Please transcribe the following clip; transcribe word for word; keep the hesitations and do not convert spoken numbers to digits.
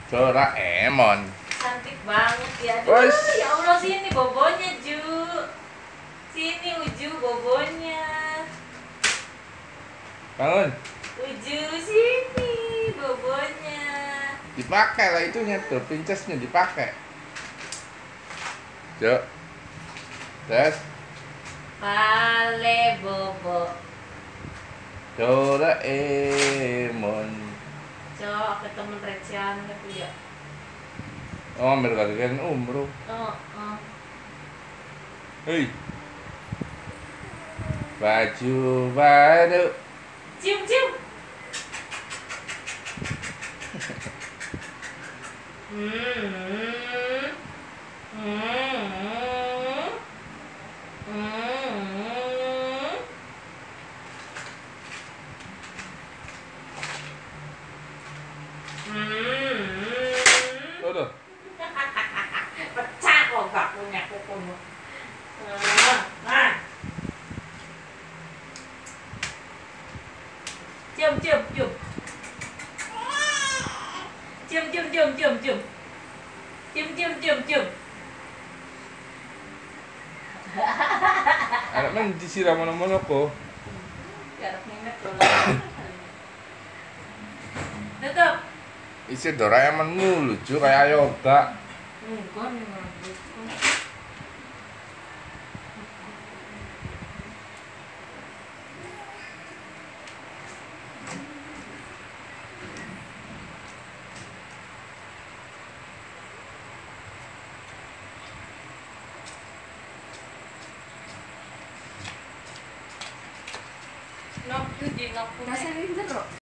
Doraemon. Cantik banget ya. Wes. Aduh, ya Allah, sini bobonya, Ju. Sini Uju bobonya. Bangun. Uju sini bobonya. Dipakai lah itunya tuh, princessnya dipakai. Cok. Tes. Pale bobo. Doraemon. Cok, ke temen recehan gitu ya. Oh, ambil kalian umroh. Oh, oh. Hei. Baju baru. Cium, cium. Hmm. Hmm. Hmm. Hmm. Aduh. Pecah kok gak punya kuku. Nah, nah. Cium, cium, cium. Cium, cium, cium, cium, cium. Cium, cium, cium, cium. Anak main disiram mana-mana kok. Garap minyak dulu. Tutup. Isi Doraemon mulu, cu, kayak yoga. Enggak nih, Mas. Nok, itu di nok punya. Nasa rin dito.